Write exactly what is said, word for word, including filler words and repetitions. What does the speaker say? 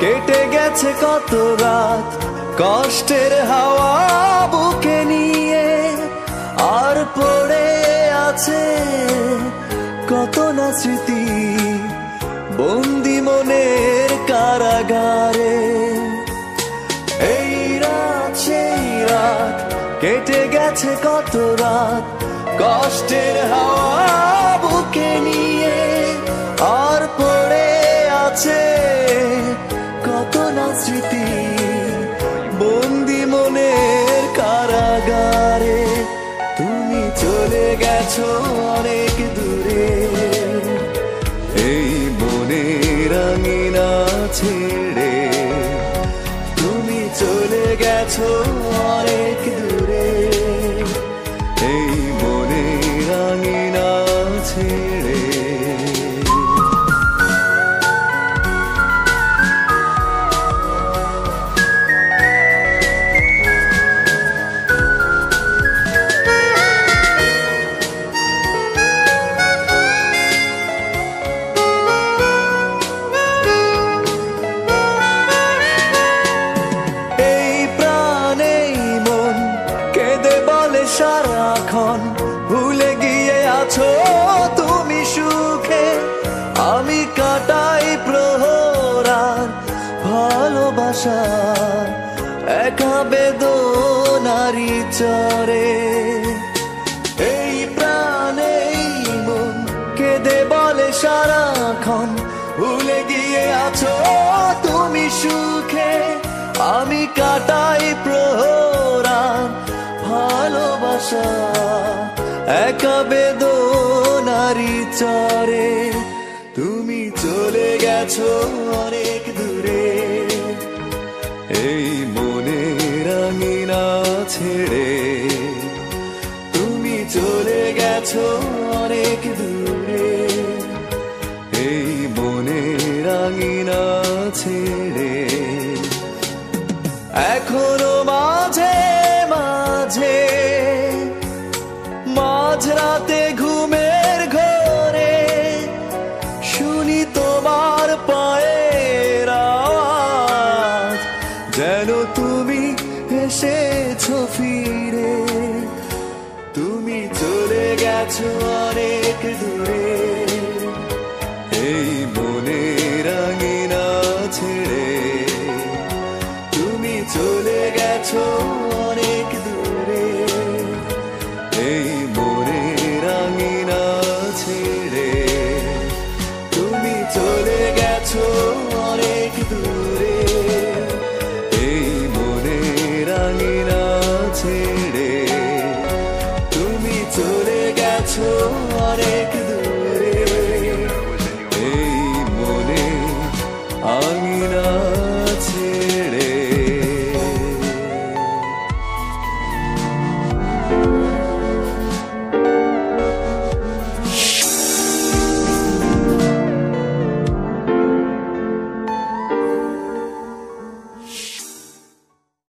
কেটে গেছে কত রাত কষ্টের হাওয়া বুকে নিয়ে, আর পড়ে আছে কত না স্মৃতি বন্দি মনের কারাগারে। এই রাত সেই রাত কেটে গেছে কত রাত কষ্টের হাওয়া বুকে নিয়ে, আর পড়ে আছে কত না স্মৃতি বন্দি মনের কারাগারে। তুমি চলে গেছো অনেক দূরে এই মনের আঙিনা ছেড়ে, তুমি চলে গেছো অনেক দূরে এই মনের আঙিনা ছেড়ে। সারাক্ষণ ভুলে গিয়ে আছো তুমি সুখে, আমি কাটাই প্রহরার ভালোবাসা একা বেদনারি চরে। এই প্রাণে মন কেঁদে বলে সারাক্ষণ ভুলে গিয়ে আছো তুমি সুখে, আমি কাটাই প্রহরার ভালোবাসা একা বেদনারি চরে। তুমি চলে গেছো অনেক দূরে এই মনের আঙিনা ছেড়ে, তুমি চলে গেছো অনেক দূরে এই মনের আঙিনা ছেড়ে। এখনো মাঝে মাঝে মাঝরাতে ঘুমের ঘরে শুনি তোমার পায়ের আওয়াজ, যেন তুমি এসেছো ফিরে। তুমি চলে গেছো অনেক দূরে এই মনের আঙিনা ছেড়ে, তুমি চলে গেছো অনেক দূরে এই মনের আঙিনা ছেড়ে, তুমি চলে গেছো অনেক দূরে এই মনের আঙিনা ছেড়ে, তুমি চলে গেছো অনেক দূরে এই মনের আঙিনা।